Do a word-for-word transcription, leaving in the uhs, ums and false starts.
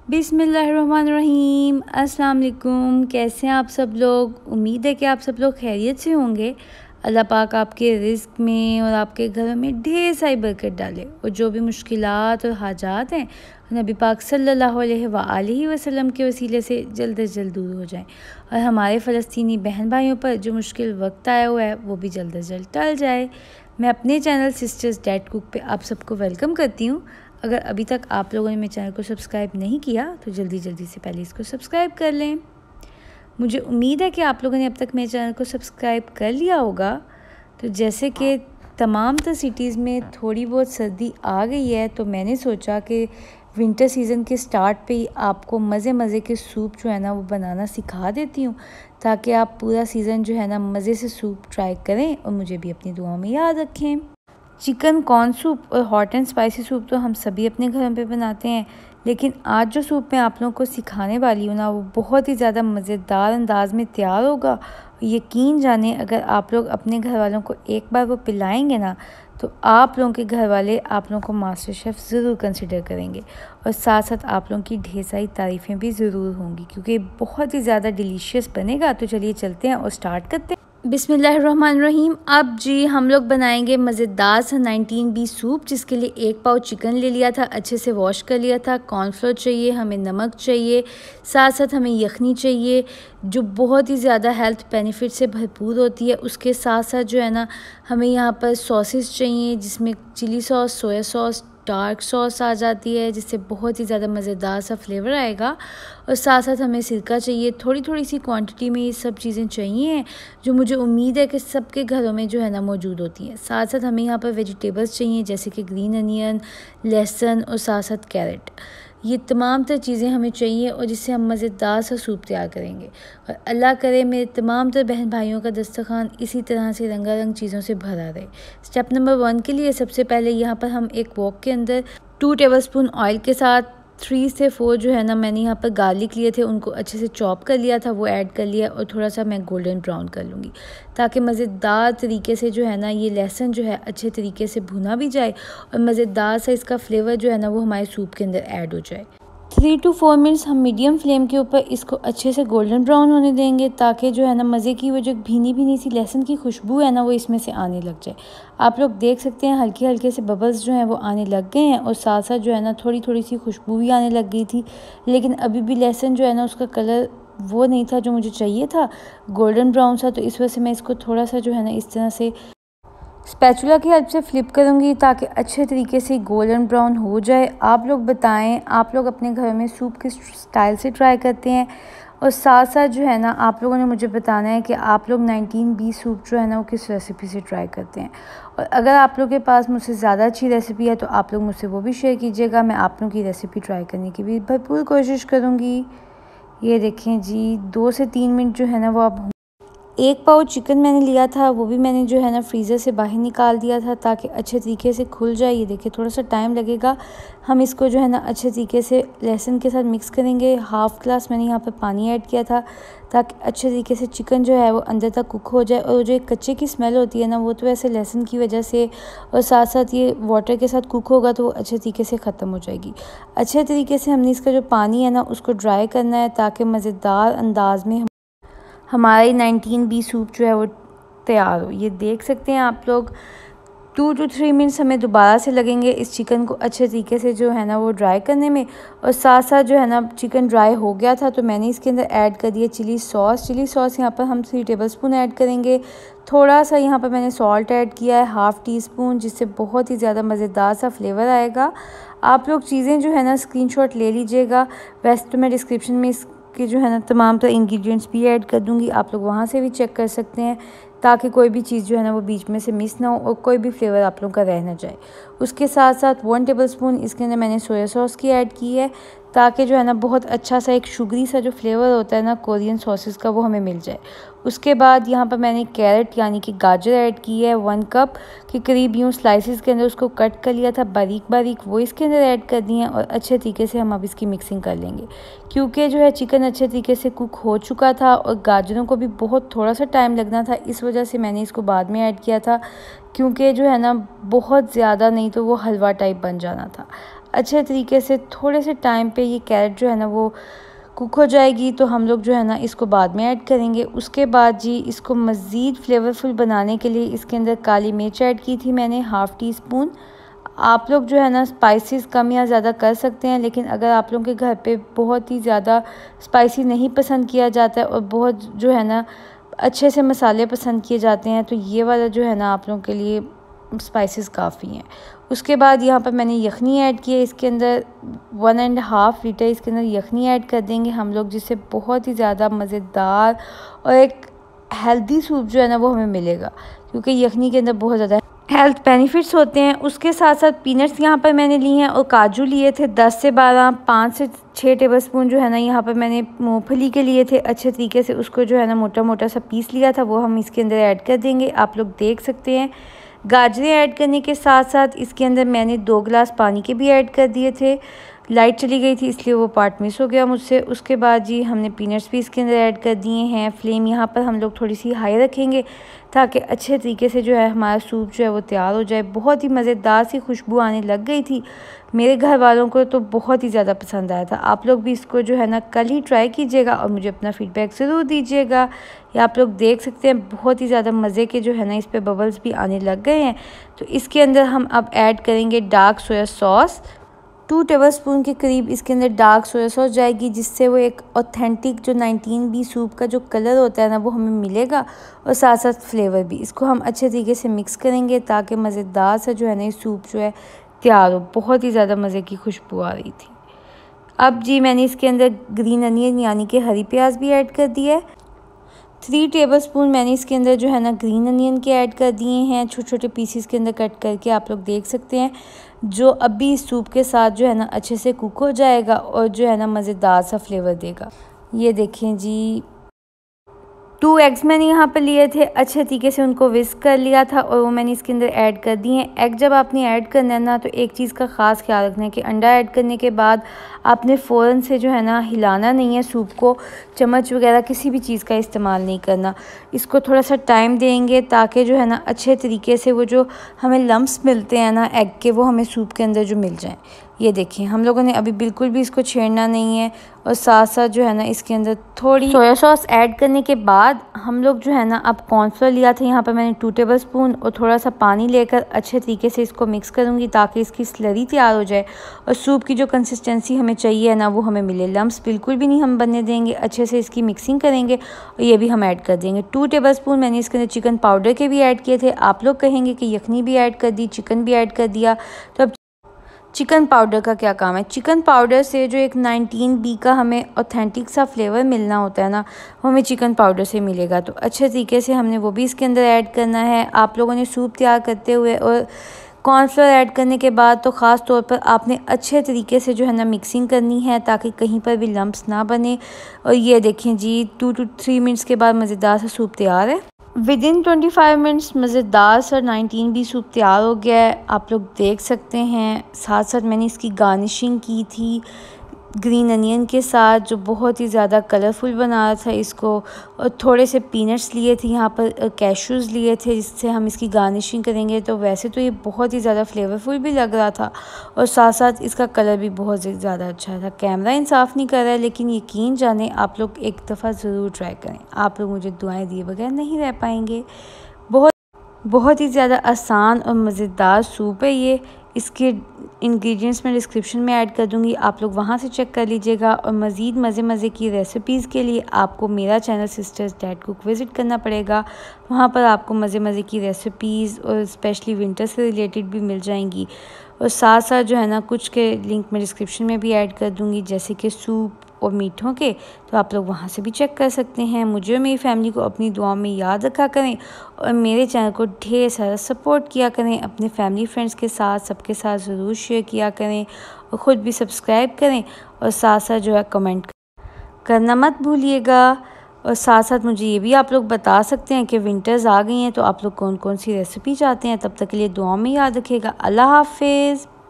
बिस्मिल्लाहिर्रहमानिर्रहीम। अस्सलाम वालेकुम। कैसे हैं आप सब लोग? उम्मीद है कि आप सब लोग खैरियत से होंगे। अल्लाह पाक आपके रिज़्क़ में और आपके घरों में ढेर सारी बरकत डाले और जो भी मुश्किलात और हाजात हैं नबी पाक सल्लल्लाहु अलैहि वसल्लम के वसीले से जल्द अज जल्द दूर हो जाएं और हमारे फ़लस्तीनी बहन भाइयों पर जो मुश्किल वक्त आया हुआ है वो भी जल्द अज जल्द टल जाए। मैं अपने चैनल सिस्टर्स डैड कुक पे आप सबको वेलकम करती हूँ। अगर अभी तक आप लोगों ने मेरे चैनल को सब्सक्राइब नहीं किया तो जल्दी जल्दी से पहले इसको सब्सक्राइब कर लें। मुझे उम्मीद है कि आप लोगों ने अब तक मेरे चैनल को सब्सक्राइब कर लिया होगा। तो जैसे कि तमाम तर सिटीज़ में थोड़ी बहुत सर्दी आ गई है तो मैंने सोचा कि विंटर सीज़न के स्टार्ट पे ही आपको मज़े मज़े के सूप जो है ना वो बनाना सिखा देती हूँ, ताकि आप पूरा सीज़न जो है ना मज़े से सूप ट्राई करें और मुझे भी अपनी दुआओं में याद रखें। चिकन कॉर्न सूप और हॉट एंड स्पाइसी सूप तो हम सभी अपने घर पे बनाते हैं, लेकिन आज जो सूप मैं आप लोगों को सिखाने वाली हूँ ना वो बहुत ही ज़्यादा मज़ेदार अंदाज में तैयार होगा। यकीन जाने अगर आप लोग अपने घर वालों को एक बार वो पिलाएंगे ना तो आप लोगों के घर वाले आप लोगों को मास्टर शेफ़ ज़रूर कंसिडर करेंगे और साथ साथ आप लोगों की ढेर सारी तारीफ़ें भी ज़रूर होंगी, क्योंकि बहुत ही ज़्यादा डिलीशियस बनेगा। तो चलिए चलते हैं और स्टार्ट करते हैं। बिस्मिल्लाहिर्रहमानिर्रहीम। अब जी हम लोग बनाएंगे मज़ेदार सा नाइनटीन बी सूप, जिसके लिए एक पाव चिकन ले लिया था, अच्छे से वॉश कर लिया था। कॉर्नफ्लोर चाहिए, हमें नमक चाहिए, साथ साथ हमें यखनी चाहिए जो बहुत ही ज़्यादा हेल्थ बेनिफिट से भरपूर होती है। उसके साथ साथ जो है ना हमें यहाँ पर सॉसेस चाहिए, जिसमें chilli sauce, soya sauce, dark sauce आ जाती है, जिससे बहुत ही ज़्यादा मज़ेदार सा फ्लेवर आएगा। और साथ साथ हमें सिरका चाहिए, थोड़ी थोड़ी सी क्वांटिटी में ये सब चीज़ें चाहिए जो मुझे उम्मीद है कि सबके घरों में जो है ना मौजूद होती हैं। साथ साथ हमें यहाँ पर वेजिटेबल्स चाहिए, जैसे कि ग्रीन अनियन, लहसुन और साथ साथ कैरेट। ये तमाम तर चीज़ें हमें चाहिए और जिससे हम मज़ेदार सा सूप तैयार करेंगे। और अल्लाह करे मेरे तमाम तर बहन भाइयों का दस्तरखान इसी तरह से रंगारंग चीज़ों से भरा रहे। स्टेप नंबर वन के लिए सबसे पहले यहाँ पर हम एक वॉक के अंदर टू टेबलस्पून ऑयल के साथ थ्री से फोर जो है ना मैंने यहाँ पर गार्लिक लिए थे, उनको अच्छे से चॉप कर लिया था, वो ऐड कर लिया और थोड़ा सा मैं गोल्डन ब्राउन कर लूँगी, ताकि मज़ेदार तरीके से जो है ना ये लहसुन जो है अच्छे तरीके से भुना भी जाए और मज़ेदार सा इसका फ्लेवर जो है ना वो हमारे सूप के अंदर ऐड हो जाए। थ्री टू फोर मिनट्स हम मीडियम फ्लेम के ऊपर इसको अच्छे से गोल्डन ब्राउन होने देंगे, ताकि जो है ना मज़े की वो जो भीनी भीनी सी लहसुन की खुशबू है ना वो इसमें से आने लग जाए। आप लोग देख सकते हैं हल्के हल्के से बबल्स जो हैं वो आने लग गए हैं और साथ साथ जो है ना थोड़ी थोड़ी सी खुशबू भी आने लग गई थी, लेकिन अभी भी लहसुन जो है ना उसका कलर वो नहीं था जो मुझे चाहिए था, गोल्डन ब्राउन सा। तो इस वजह से मैं इसको थोड़ा सा जो है ना इस तरह से स्पैचुला की हेल्प से फ्लिप करूँगी ताकि अच्छे तरीके से गोल्डन ब्राउन हो जाए। आप लोग बताएं आप लोग अपने घर में सूप किस स्टाइल से ट्राई करते हैं, और साथ साथ जो है ना आप लोगों ने मुझे बताना है कि आप लोग नाइनटीन बी सूप जो है ना वो किस रेसिपी से ट्राई करते हैं। और अगर आप लोग के पास मुझसे ज़्यादा अच्छी रेसिपी है तो आप लोग मुझसे वो भी शेयर कीजिएगा। मैं आप लोगों की रेसिपी ट्राई करने की भी भरपूर कोशिश करूँगी। ये देखें जी दो से तीन मिनट जो है ना वो आप एक पाव चिकन मैंने लिया था, वो भी मैंने जो है ना फ्रीज़र से बाहर निकाल दिया था ताकि अच्छे तरीके से खुल जाए। ये देखिए थोड़ा सा टाइम लगेगा, हम इसको जो है ना अच्छे तरीके से लहसुन के साथ मिक्स करेंगे। हाफ़ ग्लास मैंने यहाँ पर पानी ऐड किया था ताकि अच्छे तरीके से चिकन जो है वो अंदर तक कुक हो जाए। और जो एक कच्चे की स्मेल होती है ना वो तो वैसे लहसुन की वजह से और साथ साथ ये वाटर के साथ कुक होगा तो वो अच्छे तरीके से ख़त्म हो जाएगी। अच्छे तरीके से हमने इसका जो पानी है ना उसको ड्राई करना है ताकि मज़ेदार अंदाज में हमारी नाइनटीन बी सूप जो है वो तैयार हो। ये देख सकते हैं आप लोग टू टू थ्री मिनट्स हमें दोबारा से लगेंगे इस चिकन को अच्छे तरीके से जो है ना वो ड्राई करने में। और साथ साथ जो है ना चिकन ड्राई हो गया था तो मैंने इसके अंदर ऐड कर दिया चिली सॉस। चिली सॉस यहाँ पर हम थ्री टेबलस्पून ऐड करेंगे। थोड़ा सा यहाँ पर मैंने सॉल्ट ऐड किया है हाफ़ टी स्पून, जिससे बहुत ही ज़्यादा मज़ेदार सा फ्लेवर आएगा। आप लोग चीज़ें जो है ना स्क्रीनशॉट ले लीजिएगा, वैसे तो मैं डिस्क्रिप्शन में कि जो है ना तमाम तरह इंग्रेडिएंट्स भी ऐड कर दूंगी, आप लोग वहाँ से भी चेक कर सकते हैं ताकि कोई भी चीज़ जो है ना वो बीच में से मिस ना हो और कोई भी फ्लेवर आप लोगों का रह ना जाए। उसके साथ साथ वन टेबलस्पून इसके अंदर मैंने सोया सॉस की ऐड की है ताकि जो है ना बहुत अच्छा सा एक शुगरी सा जो फ्लेवर होता है ना कोरियन सॉसेस का वो हमें मिल जाए। उसके बाद यहाँ पर मैंने कैरेट यानी कि गाजर ऐड की है, वन कप के करीब यूँ स्लाइसिस के अंदर उसको कट कर लिया था बारीक बारीक, वो इसके अंदर ऐड कर दिए हैं और अच्छे तरीके से हम अब इसकी मिक्सिंग कर लेंगे। क्योंकि जो है चिकन अच्छे तरीके से कुक हो चुका था और गाजरों को भी बहुत थोड़ा सा टाइम लगना था, इस वजह से मैंने इसको बाद में ऐड किया था, क्योंकि जो है ना बहुत ज़्यादा नहीं तो वो हलवा टाइप बन जाना था। अच्छे तरीके से थोड़े से टाइम पे ये कैरेट जो है ना वो कुक हो जाएगी, तो हम लोग जो है ना इसको बाद में ऐड करेंगे। उसके बाद जी इसको मज़ीद फ्लेवरफुल बनाने के लिए इसके अंदर काली मिर्च ऐड की थी मैंने, हाफ़ टी स्पून। आप लोग जो है ना स्पाइसेस कम या ज़्यादा कर सकते हैं, लेकिन अगर आप लोगों के घर पे बहुत ही ज़्यादा स्पाइसी नहीं पसंद किया जाता है और बहुत जो है ना अच्छे से मसाले पसंद किए जाते हैं, तो ये वाला जो है ना आप लोगों के लिए स्पाइसेस काफ़ी हैं। उसके बाद यहाँ पर मैंने यखनी ऐड की है, इसके अंदर वन एंड हाफ़ लीटर इसके अंदर यखनी ऐड कर देंगे हम लोग, जिससे बहुत ही ज़्यादा मज़ेदार और एक हेल्दी सूप जो है ना वो हमें मिलेगा, क्योंकि यखनी के अंदर बहुत ज़्यादा हेल्थ बेनिफिट्स होते हैं। उसके साथ साथ पीनट्स यहाँ पर मैंने लिए हैं और काजू लिए थे दस से बारह, पाँच से छः टेबलस्पून जो है ना यहाँ पर मैंने मूंगफली के लिए थे अच्छे तरीके से, उसको जो है ना मोटा मोटा सा पीस लिया था, वो हम इसके अंदर ऐड कर देंगे। आप लोग देख सकते हैं गाजरें ऐड करने के साथ साथ इसके अंदर मैंने दो गिलास पानी के भी ऐड कर दिए थे। लाइट चली गई थी इसलिए वो पार्ट मिस हो गया मुझसे। उसके बाद जी हमने पीनट्स भी इसके अंदर ऐड कर दिए हैं। फ्लेम यहाँ पर हम लोग थोड़ी सी हाई रखेंगे ताकि अच्छे तरीके से जो है हमारा सूप जो है वो तैयार हो जाए। बहुत ही मज़ेदार सी खुशबू आने लग गई थी, मेरे घर वालों को तो बहुत ही ज़्यादा पसंद आया था। आप लोग भी इसको जो है ना कल ही ट्राई कीजिएगा और मुझे अपना फ़ीडबैक ज़रूर दीजिएगा। या आप लोग देख सकते हैं बहुत ही ज़्यादा मज़े के जो है ना इस पर बबल्स भी आने लग गए हैं। तो इसके अंदर हम अब ऐड करेंगे dark soya sauce, two tablespoon के करीब इसके अंदर डार्क सोया सॉस जाएगी, जिससे वो एक ऑथेंटिक जो नाइनटीन बी सूप का जो कलर होता है ना वो हमें मिलेगा और साथ साथ फ्लेवर भी। इसको हम अच्छे तरीके से मिक्स करेंगे ताकि मज़ेदार सा जो है ना ये सूप जो है तैयार हो। बहुत ही ज़्यादा मज़े की खुशबू आ रही थी। अब जी मैंने इसके अंदर ग्रीन अनियन यानी कि हरी प्याज भी ऐड कर दिया है। थ्री टेबलस्पून मैंने इसके अंदर जो है ना ग्रीन अनियन के ऐड कर दिए हैं, छोटे छोटे पीसीस के अंदर कट करके। आप लोग देख सकते हैं जो अभी इस सूप के साथ जो है ना अच्छे से कुक हो जाएगा और जो है ना मज़ेदार सा फ्लेवर देगा। ये देखें जी, टू एग्स मैंने यहाँ पर लिए थे, अच्छे तरीके से उनको विस्क कर लिया था और वो मैंने इसके अंदर ऐड कर दिए हैं। एग जब आपने ऐड करना है ना तो एक चीज़ का ख़ास ख्याल रखना है कि अंडा ऐड करने के बाद आपने फ़ौरन से जो है ना हिलाना नहीं है सूप को, चम्मच वगैरह किसी भी चीज़ का इस्तेमाल नहीं करना। इसको थोड़ा सा टाइम देंगे ताकि जो है ना अच्छे तरीके से वो जो हमें लम्प्स मिलते हैं ना एग के, वो हमें सूप के अंदर जो मिल जाएँ। ये देखिए हम लोगों ने अभी बिल्कुल भी इसको छेड़ना नहीं है। और साथ साथ जो है ना इसके अंदर थोड़ी सोया सॉस ऐड करने के बाद हम लोग जो है ना अब कॉर्नफ्लोर लिया था, यहाँ पर मैंने टू टेबल स्पून और थोड़ा सा पानी लेकर अच्छे तरीके से इसको मिक्स करूँगी ताकि इसकी स्लरी तैयार हो जाए और सूप की जो कंसिस्टेंसी हमें चाहिए ना वो हमें मिले। लम्प्स बिल्कुल भी नहीं हम बनने देंगे, अच्छे से इसकी मिक्सिंग करेंगे और ये भी हम ऐड कर देंगे। टू टेबल स्पून मैंने इसके अंदर चिकन पाउडर के भी ऐड किए थे। आप लोग कहेंगे कि यखनी भी ऐड कर दी, चिकन भी ऐड कर दिया, तो अब चिकन पाउडर का क्या काम है। चिकन पाउडर से जो एक नाइनटीन बी का हमें ऑथेंटिक सा फ्लेवर मिलना होता है ना वो हमें चिकन पाउडर से मिलेगा। तो अच्छे तरीके से हमने वो भी इसके अंदर ऐड करना है। आप लोगों ने सूप तैयार करते हुए और कॉर्नफ्लोर ऐड करने के बाद तो ख़ास तौर पर आपने अच्छे तरीके से जो है ना मिक्सिंग करनी है ताकि कहीं पर भी लम्प्स ना बने। और ये देखें जी टू टू थ्री मिनट्स के बाद मज़ेदार सा सूप तैयार है। Within twenty five minutes मज़ेदार सा नाइनटीन बी सूप तैयार हो गया है, आप लोग देख सकते हैं। साथ साथ मैंने इसकी गार्निशिंग की थी ग्रीन अनियन के साथ जो बहुत ही ज़्यादा कलरफुल बना रहा था इसको, और थोड़े से पीनट्स लिए थे, यहाँ पर कैशूज़ लिए थे जिससे हम इसकी गार्निशिंग करेंगे। तो वैसे तो ये बहुत ही ज़्यादा फ्लेवरफुल भी लग रहा था और साथ साथ इसका कलर भी बहुत ज़्यादा अच्छा था। कैमरा इंसाफ नहीं कर रहा है, लेकिन यकीन जाने आप लोग एक दफ़ा ज़रूर ट्राई करें। आप लोग मुझे दुआएँ दिए बगैर नहीं रह पाएंगे। बहुत बहुत ही ज़्यादा आसान और मज़ेदार सूप है ये। इसके इंग्रेडिएंट्स मैं डिस्क्रिप्शन में ऐड कर दूंगी, आप लोग वहाँ से चेक कर लीजिएगा। और मज़ीद मज़े मज़े की रेसिपीज़ के लिए आपको मेरा channel sisters dad cook visit करना पड़ेगा। वहाँ पर आपको मज़े मज़े की रेसिपीज़ और स्पेशली विंटर से रिलेटेड भी मिल जाएंगी। और साथ साथ जो है ना कुछ के लिंक मैं डिस्क्रिप्शन में भी ऐड कर दूँगी, जैसे कि सूप और मीठों के, तो आप लोग वहाँ से भी चेक कर सकते हैं। मुझे और मेरी फैमिली को अपनी दुआओं में याद रखा करें और मेरे चैनल को ढेर सारा सपोर्ट किया करें। अपने फैमिली फ्रेंड्स के साथ सबके साथ ज़रूर शेयर किया करें और ख़ुद भी सब्सक्राइब करें और साथ साथ जो है कमेंट करना मत भूलिएगा। और साथ साथ मुझे ये भी आप लोग बता सकते हैं कि विंटर्स आ गई हैं, तो आप लोग कौन कौन सी रेसिपी चाहते हैं। तब तक के लिए दुआओं में याद रखिएगा। अल्लाह हाफिज़।